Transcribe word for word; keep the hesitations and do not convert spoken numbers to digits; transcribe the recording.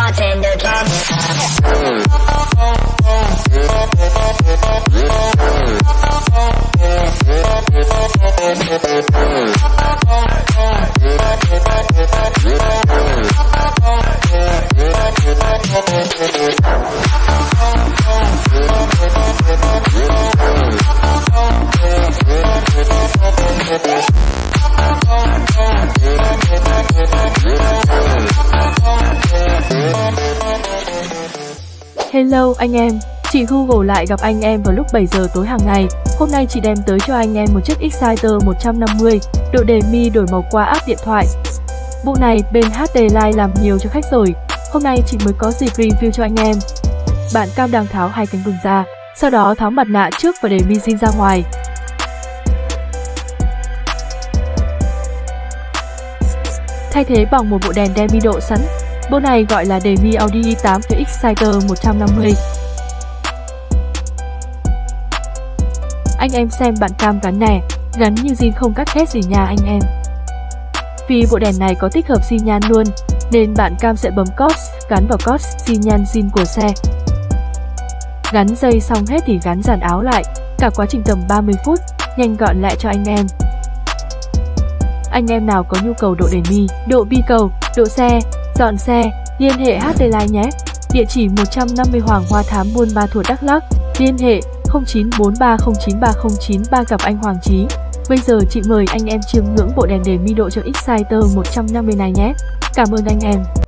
bartender can. Hello anh em, chị Google lại gặp anh em vào lúc bảy giờ tối hàng ngày. Hôm nay chị đem tới cho anh em một chiếc Exciter một trăm năm mươi, độ đề mi đổi màu qua app điện thoại. Bộ này bên hát đê Live làm nhiều cho khách rồi, hôm nay chị mới có dịp review cho anh em. Bạn cam đang tháo hai cánh gừng ra, sau đó tháo mặt nạ trước và đề mi zin ra ngoài. Thay thế bằng một bộ đèn đe mi độ sẵn. Bộ này gọi là đề mi Audi i tám với Exciter một trăm năm mươi. Anh em xem bạn cam gắn nè, gắn như zin không cắt hết gì nha anh em. Vì bộ đèn này có tích hợp xi nhan luôn, nên bạn cam sẽ bấm cos, gắn vào cos xi nhan zin của xe. Gắn dây xong hết thì gắn dàn áo lại, cả quá trình tầm ba mươi phút, nhanh gọn lại cho anh em. Anh em nào có nhu cầu độ đề mi, độ bi cầu, độ xe, dọn xe, liên hệ hát đê Live nhé. Địa chỉ một trăm năm mươi Hoàng Hoa Thám Buôn Ma Thuột Đắk Lắk, liên hệ không chín bốn ba không chín ba không chín ba gặp anh Hoàng Chí. Bây giờ chị mời anh em chiêm ngưỡng bộ đèn đề mi độ cho Exciter một trăm năm mươi này nhé. Cảm ơn anh em.